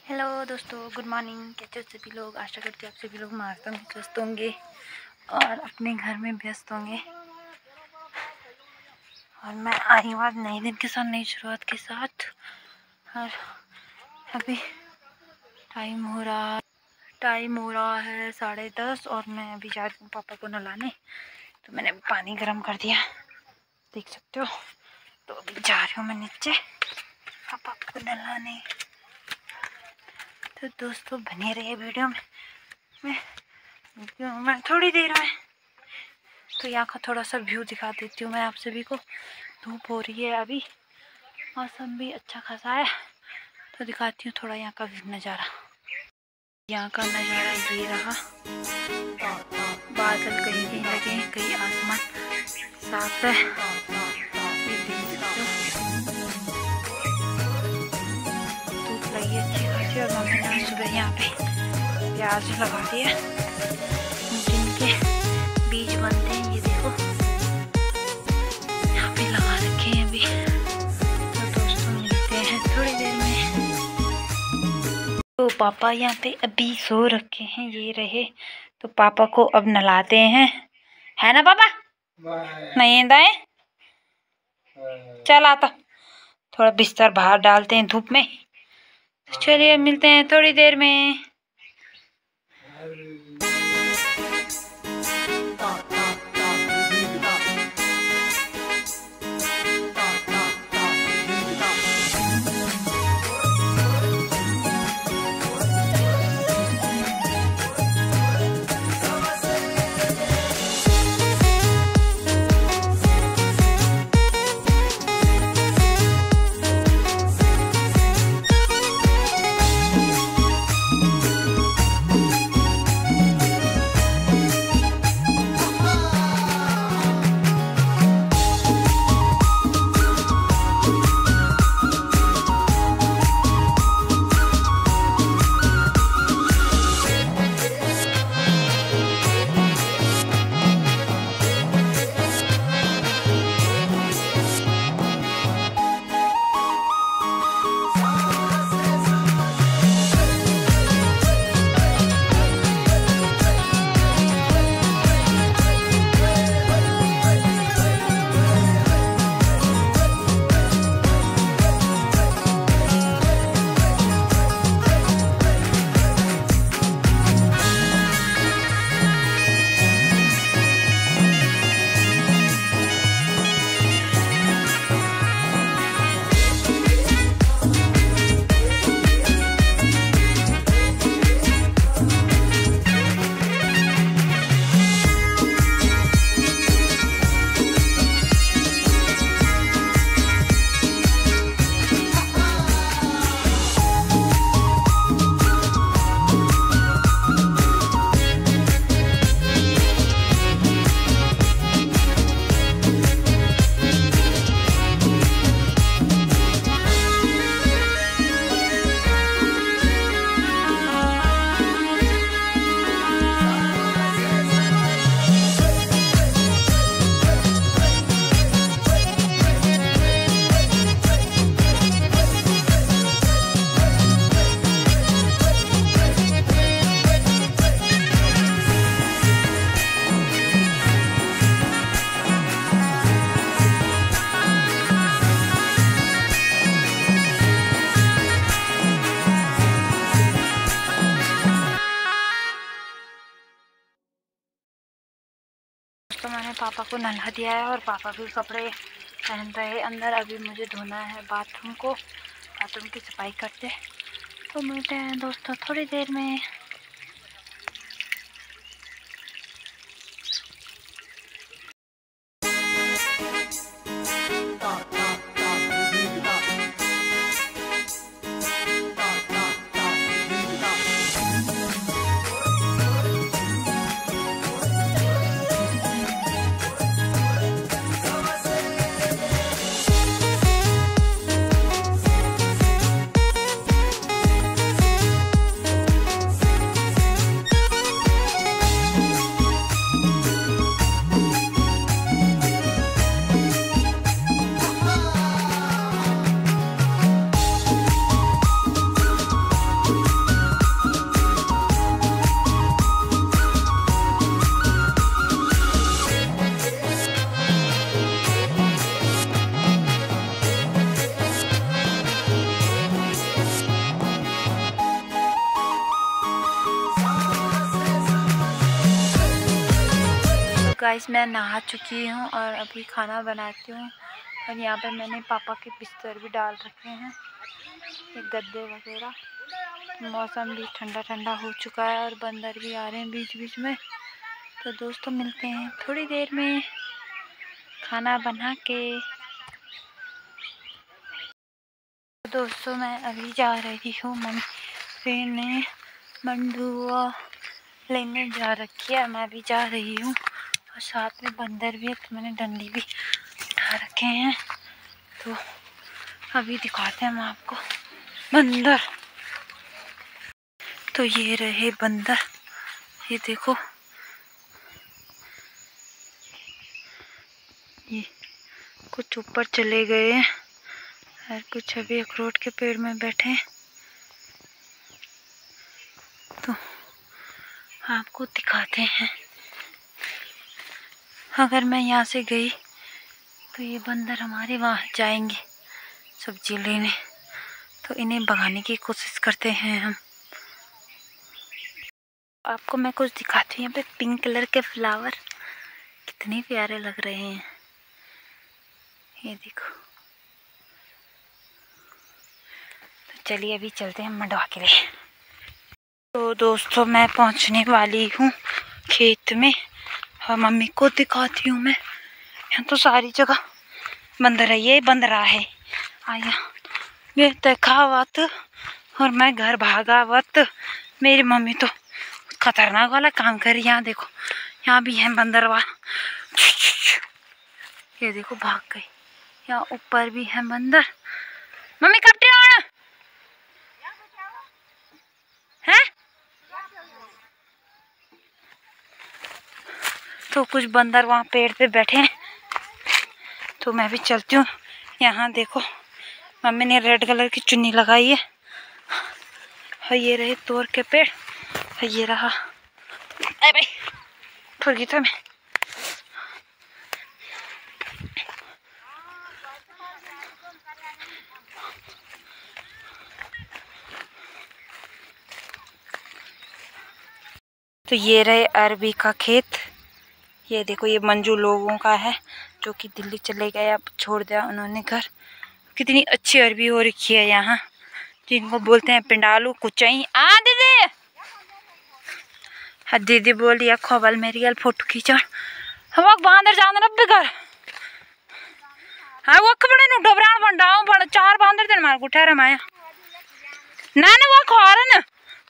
Hello दोस्तों, good morning. कैसे हो सभी लोग? आशा करती हूँ आप सभी लोग मस्त होंगे, स्वस्थ होंगे और अपने घर में व्यस्त होंगे। और मैं आई हूँ आज नए दिन के साथ, नई शुरुआत के साथ। और अभी टाइम हो रहा है 10:30 और मैं अभी जा रही हूँ पापा को नहलाने। तो मैंने पानी गर्म कर दिया, देख सकते हो। तो अभी जा रही हूँ मैं नीचे पापा को नहलाने। तो दोस्तों बने रहे वीडियो में मैं थोड़ी देर में। तो यहाँ का थोड़ा सा व्यू दिखा देती हूँ मैं आप सभी को। धूप हो रही है अभी, मौसम भी अच्छा खासा है, तो दिखाती हूँ थोड़ा यहाँ का नज़ारा। यहाँ का नज़ारा ये रहा। बादल कहीं कहीं लगे हैं, कहीं आसमान साफ है, ये देख सकते हो। धूप लगी अच्छी खासी और मम्मी ने सुबह यहाँ पे प्याज लगा दिया, जिनके बीज बनते हैं। ये देखो यहाँ पे लगा रखे हैं अभी। तो दोस्तों मिलते हैं थोड़ी देर में। तो पापा यहाँ पे अभी सो रखे हैं, ये रहे। तो पापा को अब नहलाते हैं, है ना पापा? नींद आए? चल आता, थोड़ा बिस्तर बाहर डालते हैं धूप में। चलिए मिलते हैं थोड़ी देर में। तो मैंने पापा को नहला दिया है और पापा भी कपड़े पहन रहे अंदर। अभी मुझे धोना है बाथरूम को, बाथरूम की सफाई करते। तो मिलते हैं दोस्तों थोड़ी देर में। गाइस मैं नहा चुकी हूँ और अभी खाना बनाती हूँ। और यहाँ पे मैंने पापा के बिस्तर भी डाल रखे हैं, ये गद्दे वगैरह। मौसम भी ठंडा ठंडा हो चुका है और बंदर भी आ रहे हैं बीच बीच में। तो दोस्तों मिलते हैं थोड़ी देर में खाना बना के। दोस्तों मैं अभी जा रही हूँ, मम्मी ने मंडुआ लेने जा रखी है, मैं भी जा रही हूँ और साथ में बंदर भी है तो मैंने डंडी भी उठा रखे हैं। तो अभी दिखाते हैं हम आपको बंदर। तो ये रहे बंदर, ये देखो, ये कुछ ऊपर चले गए हैं और कुछ अभी अखरोट के पेड़ में बैठे हैं। तो आपको दिखाते हैं, अगर मैं यहाँ से गई तो ये बंदर हमारे वहाँ जाएंगे सब्जी लेने, तो इन्हें भगाने की कोशिश करते हैं हम। आपको मैं कुछ दिखाती हूँ। यहाँ पे पिंक कलर के फ्लावर कितने प्यारे लग रहे हैं, ये देखो। तो चलिए अभी चलते हैं मंडवा के लिए। तो दोस्तों मैं पहुँचने वाली हूँ खेत में और मम्मी को दिखाती हूँ मैं। यहाँ तो सारी जगह बंदर है, ये बंदरा है आया, ये देखावत और मैं घर भागावत। मेरी मम्मी तो खतरनाक वाला काम कर रही है। यहाँ देखो, यहाँ भी है बंदरवा, ये देखो भाग गई। यहाँ ऊपर भी है बंदर। मम्मी कब आना है? तो कुछ बंदर वहाँ पेड़ पे बैठे हैं, तो मैं भी चलती हूँ। यहाँ देखो मम्मी ने रेड कलर की चुन्नी लगाई है और ये रहे तोड़ के पेड़ और ये रहा। अरे भाई ठुर गई था मैं। तो ये रहे अरबी का खेत, ये देखो ये मंजू लोगों का है जो कि दिल्ली चले गए, अब छोड़ दिया उन्होंने घर। कितनी अच्छी अरबी हो रखी है यहाँ, जिनको बोलते हैं पिंडालू कुचाई। आ दीदी, हाँ दीदी बोल दिया खोबल मेरी गल फोटो खींचा हम बांदर जान रब घर। हाँ वो बड़े नु डबरान बंडाऊं बड़ा चार बांदर दिन मार को ठहरा माया ना ना वो खारन।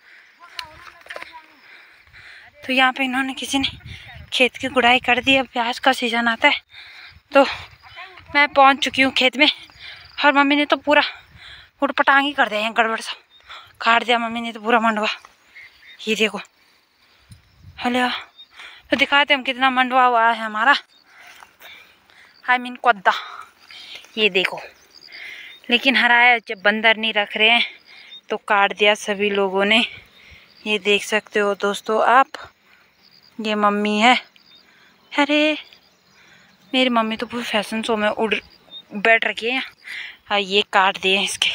तो यहाँ पे इन्होंने किसी ने खेत की गुड़ाई कर दी, अब प्याज का सीजन आता है। तो मैं पहुँच चुकी हूँ खेत में और मम्मी ने तो पूरा उटपटांग ही कर दिया, गड़बड़ सा काट दिया मम्मी ने तो पूरा मंडवा। ये देखो हेलो, तो दिखाते हम कितना मंडवा हुआ है हमारा, आई मीन कद्दा। ये देखो, लेकिन हराया जब बंदर नहीं रख रहे हैं तो काट दिया सभी लोगों ने। ये देख सकते हो दोस्तों आप, ये मम्मी है। अरे मेरी मम्मी तो पूरी फैशन शो में उड़ बैठ रखी है। हाँ ये काट दिए इसके,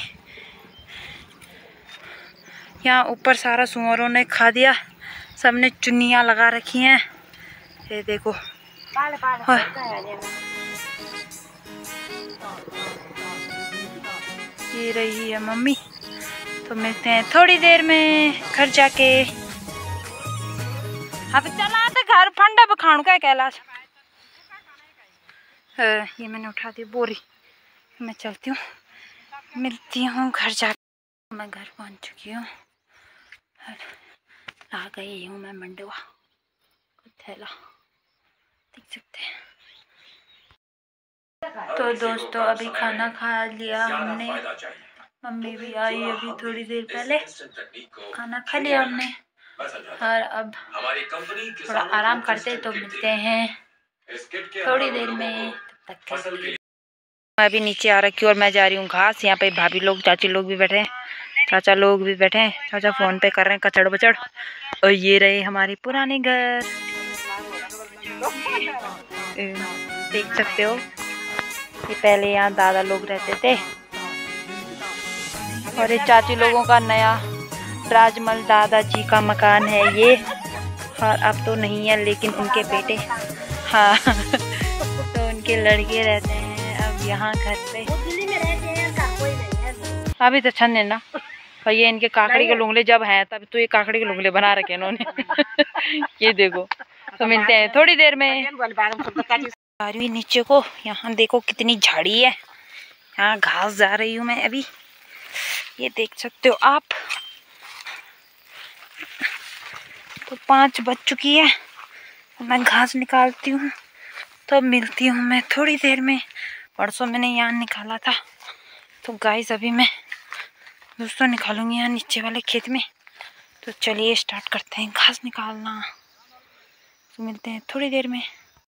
यहाँ ऊपर सारा सुअरों ने खा दिया, सबने चुन्नियाँ लगा रखी हैं। ये देखो ये रही है मम्मी। तो मिलते हैं थोड़ी देर में घर जाके। अब चला तो घर फंडा बखाणु का कैलाश। ये मैंने उठा दी बोरी, मैं चलती हूँ, मिलती हूँ घर जाके। मैं घर पहुँच चुकी हूँ, आ गई हूँ मैं मंडवा। थैला देख सकते हैं। तो दोस्तों अभी खाना खा लिया हमने, मम्मी भी आई अभी थोड़ी देर पहले, खाना खा लिया हमने और अब थोड़ा आराम करते। तो मिलते हैं थोड़ी देर में, तब तक के लिए। मैं अभी नीचे आ रखी हूँ और मैं जा रही हूँ घास। यहाँ पे भाभी लोग चाची लोग भी बैठे हैं, चाचा लोग भी बैठे हैं, चाचा फोन पे कर रहे हैं कचड़ बचड़। और ये रहे हमारे पुराने घर, देख सकते हो। ये पहले यहाँ दादा लोग रहते थे और ये चाची लोगों का नया राजमल दादाजी का मकान है ये। और अब तो नहीं है, लेकिन उनके बेटे हाँ तो उनके लड़के रहते हैं अब यहाँ घर पे। दिल्ली में रहते हैं, कोई नहीं है अभी तो छन है ना। और ये इनके काकड़ी के लुंगले जब हैं तब तो ये काकड़ी के लुंगले बना रखे इन्होंने। ये देखो। तो मिलते हैं थोड़ी देर में। नीचे को यहाँ देखो कितनी झाड़ी है, यहाँ घास जा रही हूँ मैं अभी, ये देख सकते हो आप। तो 5 बज चुकी है, मैं घास निकालती हूँ तो मिलती हूँ मैं थोड़ी देर में। परसों मैंने यहाँ निकाला था तो गाइस अभी मैं दूसरा निकालूंगी यहाँ नीचे वाले खेत में। तो चलिए स्टार्ट करते हैं घास निकालना, तो मिलते हैं थोड़ी देर में।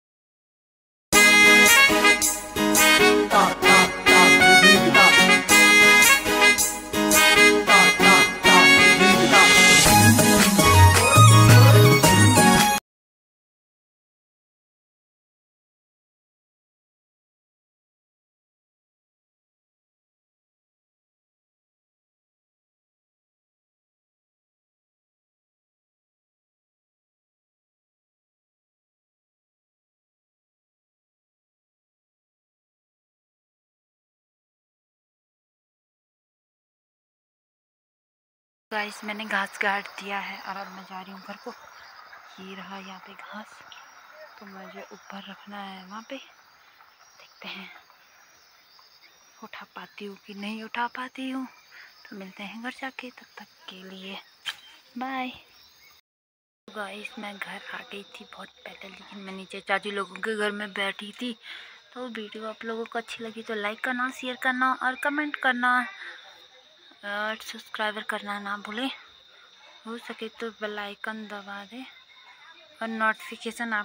गाइस मैंने घास काट दिया है और अब मैं जा रही हूँ घर को। ये रहा यहाँ पे घास, तो मुझे ऊपर रखना है वहाँ पे। देखते हैं उठा पाती हूँ कि नहीं उठा पाती हूँ। तो मिलते हैं घर जाके, तब तक के लिए बाय। गाइस मैं घर आ गई थी बहुत पहले, लेकिन मैं नीचे चाची लोगों के घर में बैठी थी। तो वीडियो आप लोगों को अच्छी लगी तो लाइक करना, शेयर करना और कमेंट करना और सब्सक्राइबर करना ना भूलें। हो सके तो बेल आइकन दबा दें और नोटिफिकेशन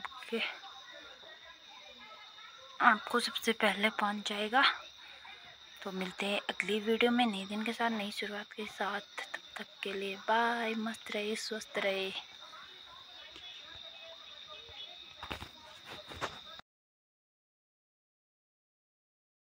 आपको सबसे पहले पहुंच जाएगा। तो मिलते हैं अगली वीडियो में नए दिन के साथ, नई शुरुआत के साथ। तब तक के लिए बाय। मस्त रहे, स्वस्थ रहे।